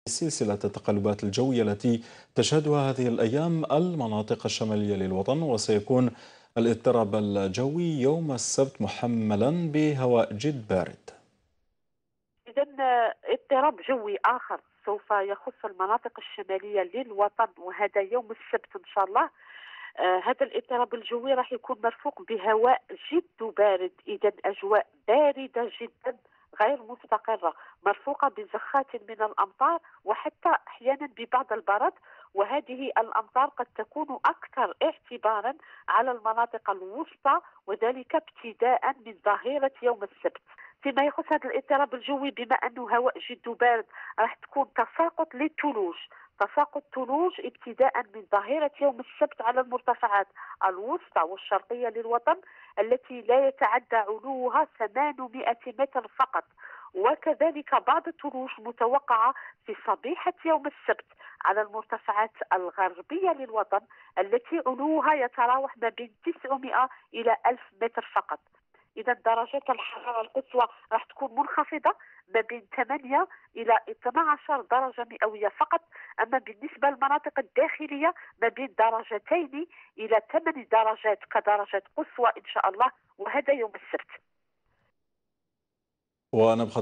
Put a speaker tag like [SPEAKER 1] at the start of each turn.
[SPEAKER 1] سلسلة التقلبات الجوية التي تشهدها هذه الأيام المناطق الشمالية للوطن، وسيكون الاضطراب الجوي يوم السبت محملا بهواء جد بارد.
[SPEAKER 2] إذا اضطراب جوي آخر سوف يخص المناطق الشمالية للوطن، وهذا يوم السبت إن شاء الله. هذا الاضطراب الجوي راح يكون مرفوق بهواء جد بارد، إذا أجواء باردة جدا غير مستقرة، مرفوقة بزخات من الأمطار وحتى أحيانا ببعض البرد. وهذه الأمطار قد تكون أكثر اعتبارا على المناطق الوسطى، وذلك ابتداء من ظهيرة يوم السبت. فيما يخص هذا الاضطراب الجوي، بما أنه هواء جد بارد، راح تكون تساقط للثلوج، تساقط ثلوج ابتداء من ظهيرة يوم السبت على المرتفعات الوسطى والشرقية للوطن التي لا يتعدى علوها 800 متر فقط. وكذلك بعض الثلوج متوقعة في صبيحة يوم السبت على المرتفعات الغربية للوطن التي علوها يتراوح ما بين 900 إلى 1000 متر فقط. إذا درجات الحرارة القصوى راح تكون منخفضة ما بين 8 إلى 12 درجة مئوية فقط، أما بالنسبة للمناطق الداخلية ما بين درجتين إلى 8 درجات كدرجات قصوى إن شاء الله، وهذا يوم السبت.
[SPEAKER 1] ونبقى